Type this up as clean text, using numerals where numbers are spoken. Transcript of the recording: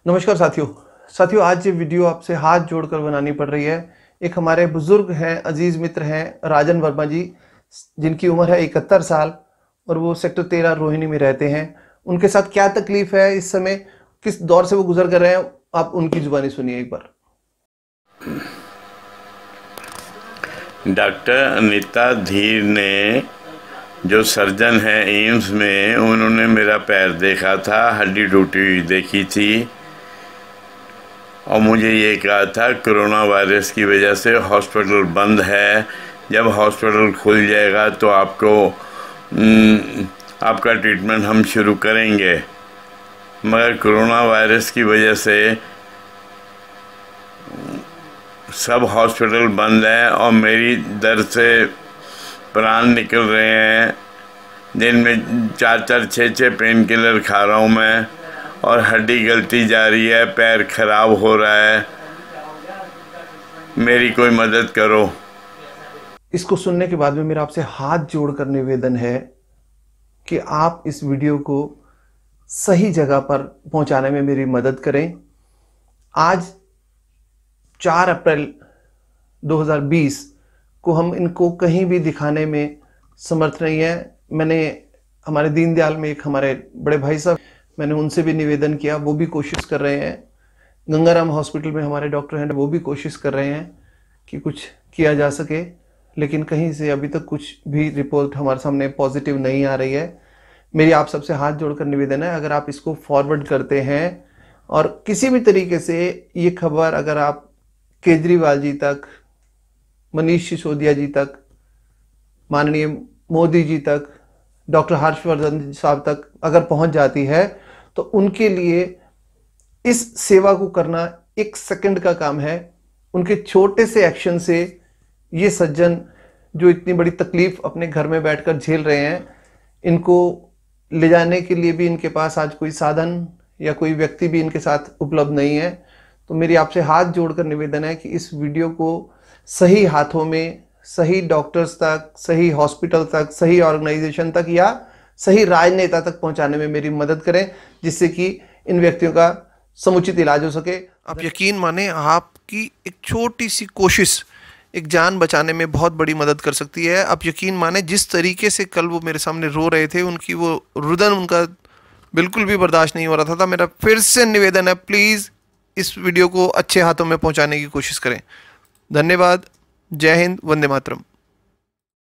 नमस्कार साथियों, आज ये वीडियो आपसे हाथ जोड़कर बनानी पड़ रही है। एक हमारे बुजुर्ग हैं, अजीज मित्र हैं राजन वर्मा जी, जिनकी उम्र है 71 साल और वो सेक्टर 13 रोहिणी में रहते हैं। उनके साथ क्या तकलीफ है, इस समय किस दौर से वो गुजर कर रहे हैं, आप उनकी जुबानी सुनिए एक बार। डॉक्टर अनीता धीर ने, जो सर्जन है एम्स में, उन्होंने मेरा पैर देखा था, हड्डी टूटी हुई देखी थी और मुझे ये कहा था कोरोना वायरस की वजह से हॉस्पिटल बंद है, जब हॉस्पिटल खुल जाएगा तो आपका ट्रीटमेंट हम शुरू करेंगे। मगर कोरोना वायरस की वजह से सब हॉस्पिटल बंद है और मेरी दर्द से प्राण निकल रहे हैं। दिन में 4-6 पेन किलर खा रहा हूँ मैं और हड्डी गलती जा रही है, पैर खराब हो रहा है, मेरी कोई मदद करो। इसको सुनने के बाद में मेरा आपसे हाथ जोड़कर निवेदन है कि आप इस वीडियो को सही जगह पर पहुंचाने में मेरी मदद करें। आज 4 अप्रैल 2020 को हम इनको कहीं भी दिखाने में समर्थ नहीं है। मैंने हमारे दीनदयाल में एक हमारे बड़े भाई साहब, मैंने उनसे भी निवेदन किया, वो भी कोशिश कर रहे हैं। गंगाराम हॉस्पिटल में हमारे डॉक्टर हैं, वो भी कोशिश कर रहे हैं कि कुछ किया जा सके, लेकिन कहीं से अभी तक कुछ भी रिपोर्ट हमारे सामने पॉजिटिव नहीं आ रही है। मेरी आप सबसे हाथ जोड़कर निवेदन है, अगर आप इसको फॉरवर्ड करते हैं और किसी भी तरीके से ये खबर अगर आप केजरीवाल जी तक, मनीष सिसोदिया जी तक, माननीय मोदी जी तक, डॉक्टर हर्षवर्धन साहब तक अगर पहुंच जाती है तो उनके लिए इस सेवा को करना 1 सेकंड का काम है। उनके छोटे से एक्शन से ये सज्जन जो इतनी बड़ी तकलीफ अपने घर में बैठकर झेल रहे हैं, इनको ले जाने के लिए भी इनके पास आज कोई साधन या कोई व्यक्ति भी इनके साथ उपलब्ध नहीं है। तो मेरी आपसे हाथ जोड़कर निवेदन है कि इस वीडियो को सही हाथों में, सही डॉक्टर्स तक, सही हॉस्पिटल तक, सही ऑर्गेनाइजेशन तक या सही राजनेता तक पहुंचाने में मेरी मदद करें, जिससे कि इन व्यक्तियों का समुचित इलाज हो सके। आप यकीन माने, आपकी एक छोटी सी कोशिश एक जान बचाने में बहुत बड़ी मदद कर सकती है। आप यकीन माने, जिस तरीके से कल वो मेरे सामने रो रहे थे, उनकी वो रुदन उनका बिल्कुल भी बर्दाश्त नहीं हो रहा था। मेरा फिर से निवेदन है, प्लीज़ इस वीडियो को अच्छे हाथों में पहुंचाने की कोशिश करें। धन्यवाद। जय हिंद, वंदे मातरम।